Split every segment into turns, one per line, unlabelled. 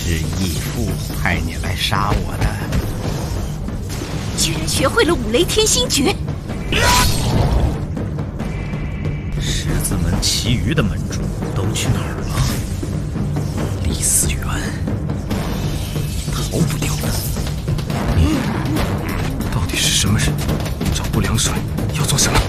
是义父派你来杀我的。
居然学会了五雷天心诀！
十字门其余的门主都去哪儿了？李思源，你逃不掉的。你到底是什么人？找不良帅要做什么？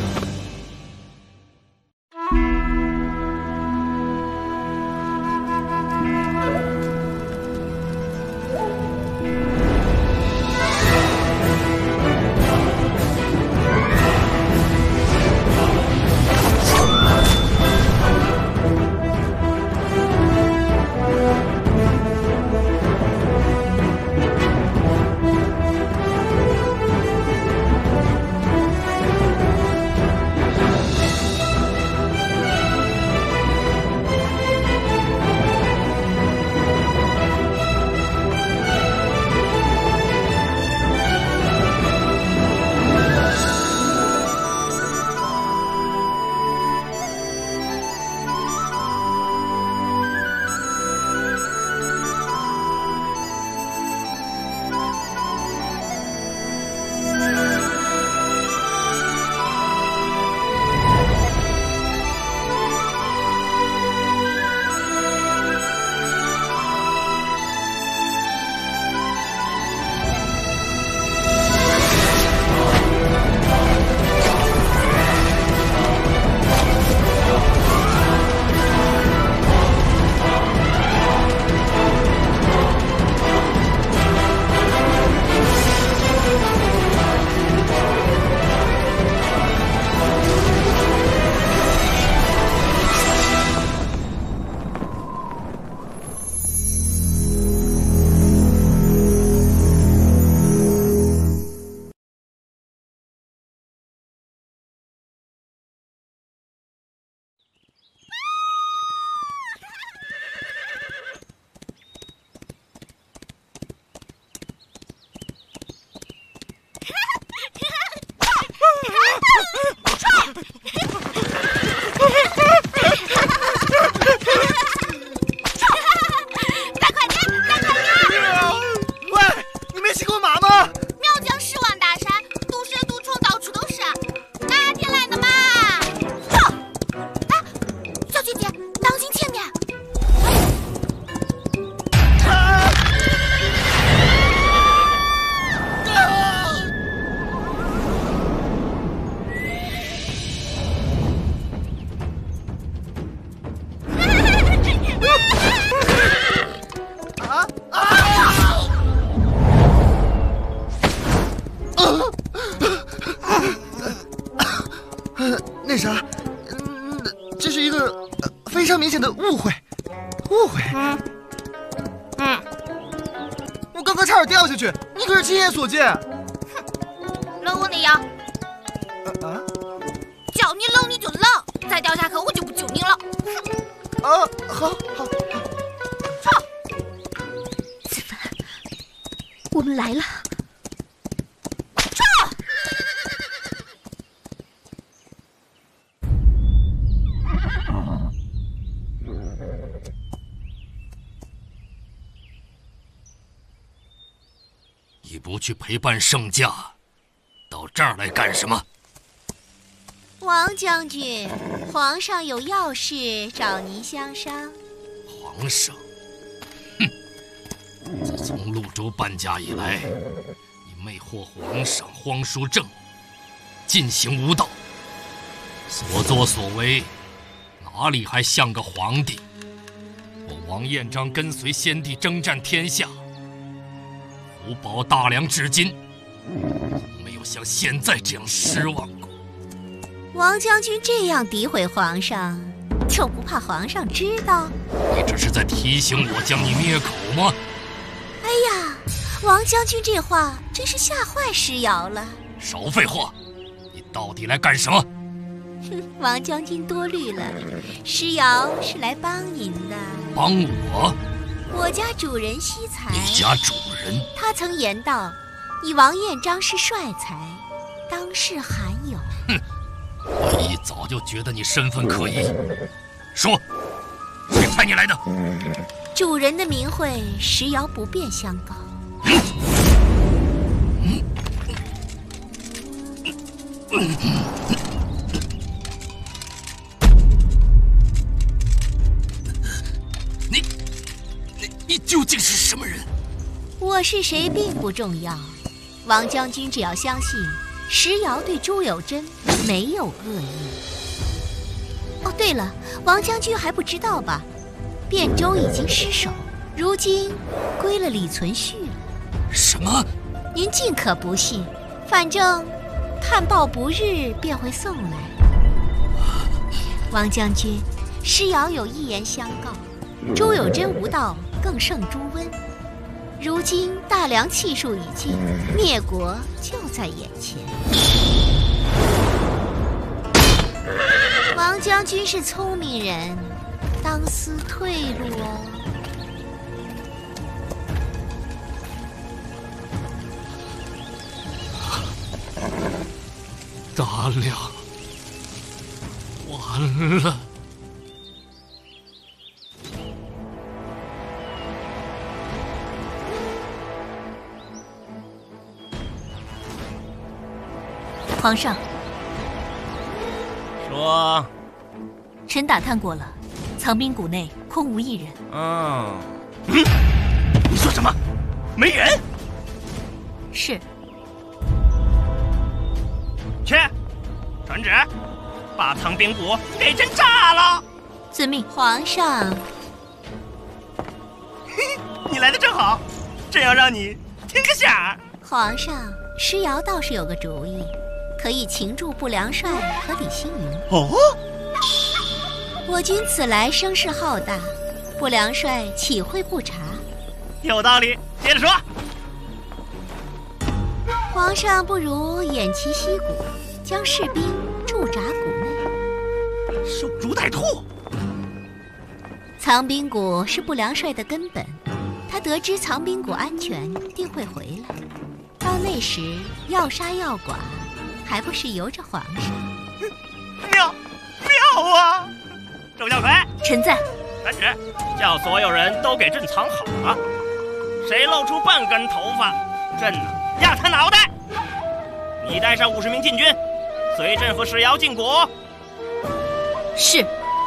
那啥，这是一个非常明显的误会。误会？我刚刚差点掉下去，你可是亲眼所见。
哼，扔我那样。叫你扔你就扔，再掉下去我就不救你了。
好。
操！子凡，我们来了。
你不去陪伴圣驾，到这儿来干什么？
王将军，皇上有要事找您相商。
皇上，哼！自从潞州搬家以来，你魅惑皇上荒叔正，尽行无道，所作所为，哪里还像个皇帝？我王彦章跟随先帝征战天下。福保大梁至今，没有像现在这样失望过。
王将军这样诋毁皇上，就不怕皇上知道？
你这是在提醒我将你灭口吗？
哎呀，王将军这话真是吓坏石瑶了。
少废话，你到底来干什么？
哼，王将军多虑了，石瑶是来帮您的。
帮我？
我家主人惜才。
你家主人？
他曾言道：“你王彦章是帅才，当世罕有。”
哼，我一早就觉得你身份可疑。说，谁派你来的？
主人的名讳，石瑶不便相告。
你究竟是什么人？
我是谁并不重要，王将军只要相信石瑶对朱有贞没有恶意。哦，对了，王将军还不知道吧？汴州已经失守，如今归了李存勖了。
什么？
您尽可不信，反正探报不日便会送来。王将军，石瑶有一言相告：朱有贞无道，更胜朱温。如今大梁气数已尽，灭国就在眼前。王将军是聪明人，当思退路哦。
大梁完了。
皇上，
说，
臣打探过了，藏兵谷内空无一人。
你说什么？没人？
是。
去，传旨，把藏兵谷给朕炸了！
遵命。
皇上，
你来的正好，朕要让你听个响。
皇上，石瑶倒是有个主意。可以擒住不良帅和李星云。
哦，
我军此来声势浩大，不良帅岂会不察？
有道理，接着说。
皇上不如偃旗息鼓，将士兵驻扎谷内，
守株待兔。
藏兵谷是不良帅的根本，他得知藏兵谷安全，定会回来。到那时要杀要剐，还不是由着皇上？
妙啊！周小奎，
臣在。
传旨，叫所有人都给朕藏好了，谁露出半根头发，朕压他脑袋。你带上50名禁军，随朕和石瑶进谷。
是。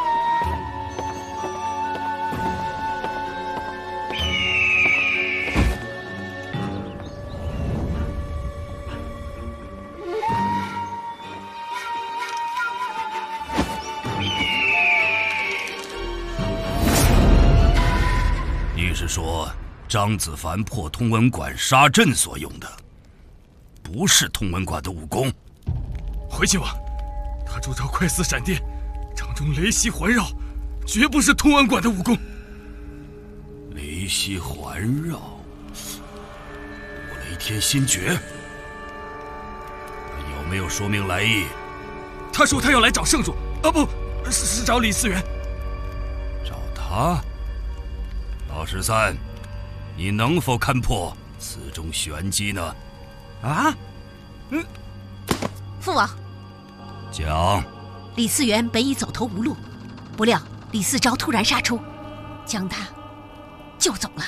是说张子凡破通文馆杀朕所用的，不是通文馆的武功。
回去吧，他铸造快似闪电，掌中雷息环绕，绝不是通文馆的武功。
雷息环绕，五雷天心诀，有没有说明来意？
他说他要来找圣主，不是找李嗣源。
找他？老十三，你能否看破此中玄机呢？
父王，
讲。
李嗣源本已走投无路，不料李嗣昭突然杀出，将他救走了。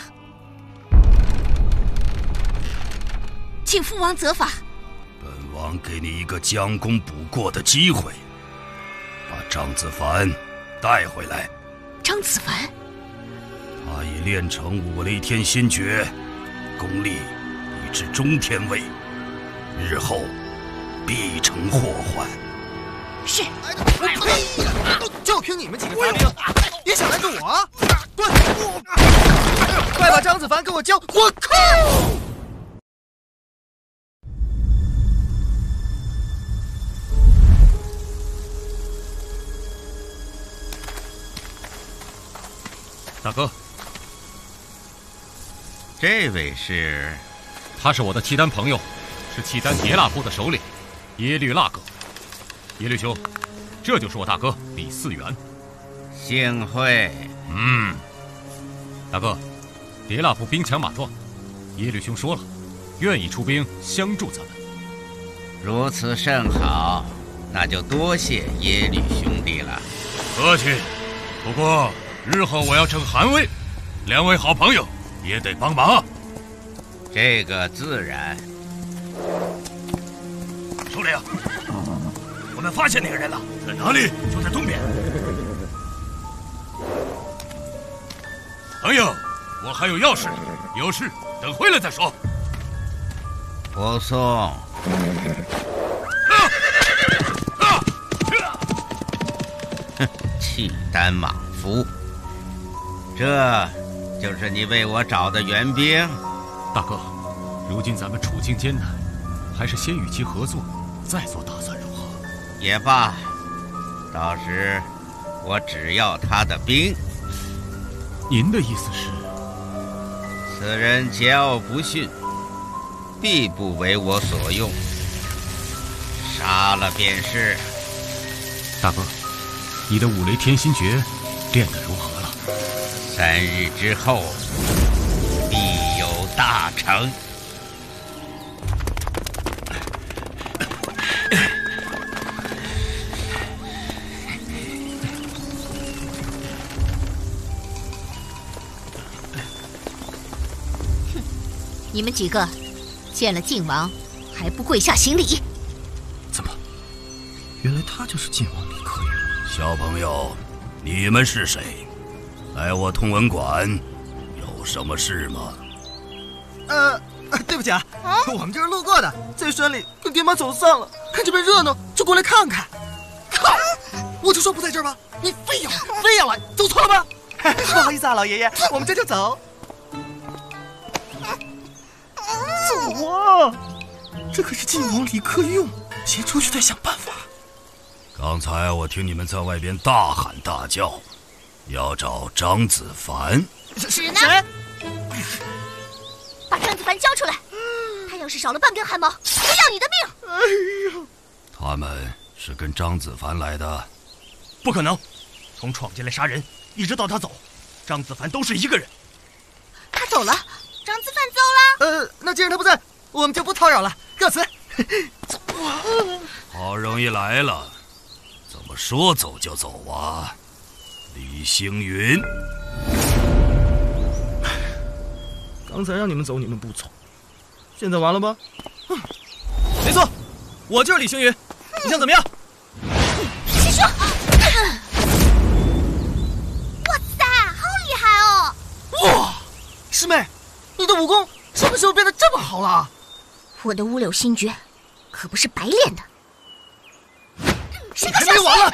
请父王责罚。
本王给你一个将功补过的机会，把张子凡带回来。
张子凡？
他已练成五雷天心诀，功力已至中天位，日后必成祸患。
是。
就凭你们几个杂兵，也想来跟我？滚！快把张子凡给我交！我靠！
大哥，
这位是？
他是我的契丹朋友，是契丹迭腊部的首领耶律腊哥。耶律兄，这就是我大哥李嗣源。
幸会。
大哥，迭腊部兵强马壮，耶律兄说了，愿意出兵相助咱们。
如此甚好，那就多谢耶律兄弟了。
客气。不过日后我要称汗位， 两位好朋友也得帮忙。
这个自然。
首领，我们发现那个人了，在哪里？就在东边。
朋友，我还有要事，有事等回来再说。
不送。哼，契丹莽夫，这就是你为我找的援兵？
大哥，如今咱们处境艰难，还是先与其合作，再做打算如何？
也罢，到时我只要他的兵。
您的意思是？
此人桀骜不驯，必不为我所用，杀了便是。
大哥，你的五雷天心诀练得如何了
？3日之后，必有大成。
你们几个见了晋王还不跪下行礼？
怎么？原来他就是晋王李克用。小朋友，你们是谁？来我通文馆有什么事吗？
对不起啊，我们就是路过的，在山里跟爹妈走散了，看这边热闹就过来看看。靠！我就说不在这儿吧，你非要来，走错了吧？不好意思啊，老爷爷，我们这就走。走啊！这可是晋王李克用，先出去再想办法。
刚才我听你们在外边大喊大叫，要找张子凡。
是呢？
谁？
把张子凡交出来！他要是少了半根汗毛，我要你的命！
哎呀，
他们是跟张子凡来的？
不可能，从闯进来杀人，一直到他走，张子凡都是一个人。
他走了，张子凡走了。
那既然他不在，我们就不叨扰了，告辞。走啊！
好容易来了，怎么说走就走啊？李星云。
刚才让你们走，你们不走，现在完了吧？没错，我就是李星云，你想怎么样？
师兄，哇塞，好厉害哦！
哇，师妹，你的武功什么时候变得这么好了？
我的五柳心诀可不是白练的。
你还没完了！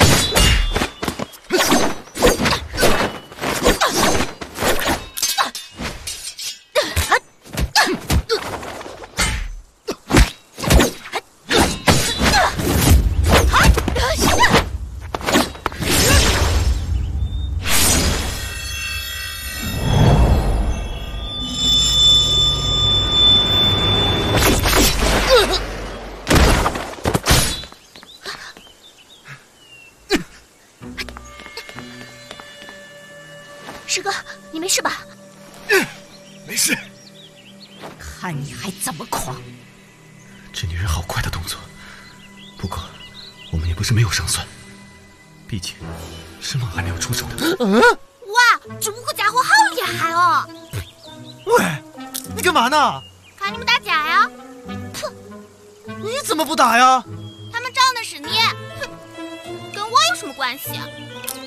师哥，你没事吧？
没事。
看你还怎么狂！
这女人好快的动作，不过我们也不是没有胜算，毕竟申梦还没有出手呢。
哇，这五个家伙好厉害哦！
喂，你干嘛呢？
看你们打假呀！
哼，你怎么不打呀？
他们仗的是你，哼，跟我有什么关系啊？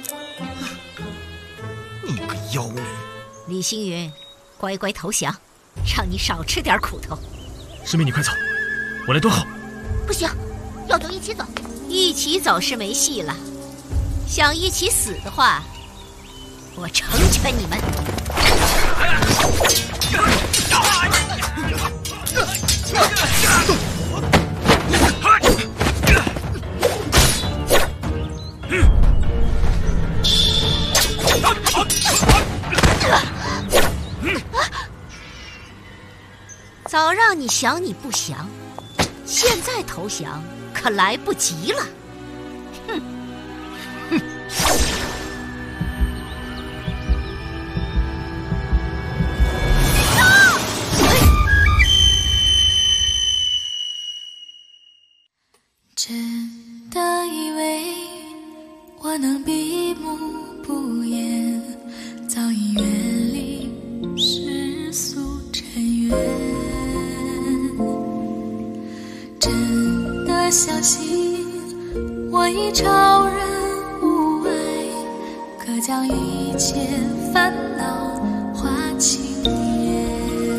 你个妖女！
李星云，乖乖投降，让你少吃点苦头。
师妹，你快走，我来蹲后。
不行，要走一起走。
一起走是没戏了，想一起死的话，我成全你们。早让你降你不降，现在投降可来不及了。哼哼。
真的以为我能闭目不言，早已远离息，我已超人无畏，可将一切烦恼化轻烟。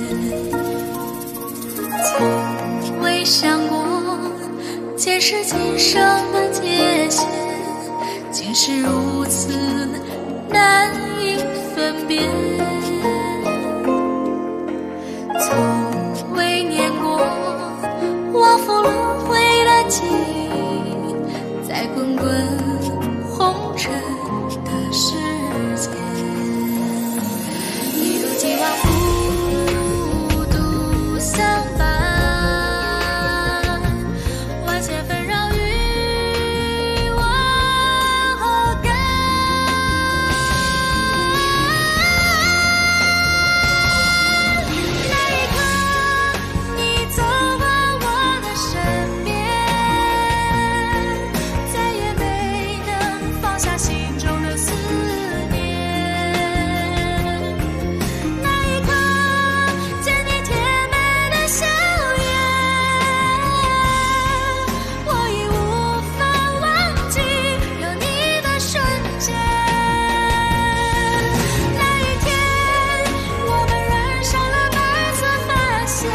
从未想过前世今生的界限，竟是如此难以分辨。从未念过往复轮回的记忆，在滚滚红尘的世间，一如既往孤独相伴，万千纷扰与我何干？那一刻，你走过我的身边，再也没能放下心中的思念。那一刻，见你甜美的笑颜，我已无法忘记有你的瞬间。那一天，我们染上了白色发线，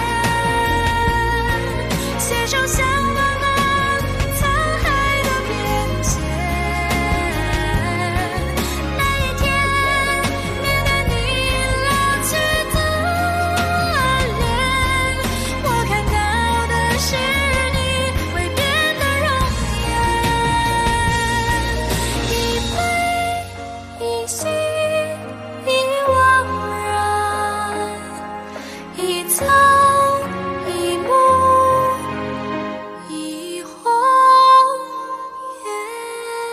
携手向往那沧海的边界。那一天，面对你老去的脸，我看到的是你未变的容颜。一悲一喜一惘然，一草一木一红颜。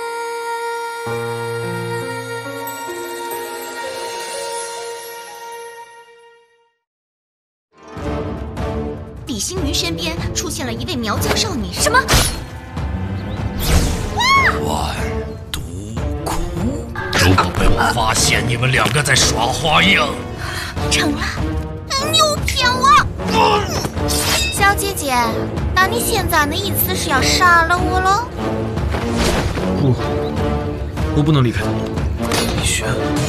李星云身边出现了一位苗疆少女。什么？
万毒窟。
如果被我发现你们两个在耍花样，
成了，你又骗我！小姐姐，那你现在的意思是要杀了我喽？
不，我不能离开他。李轩。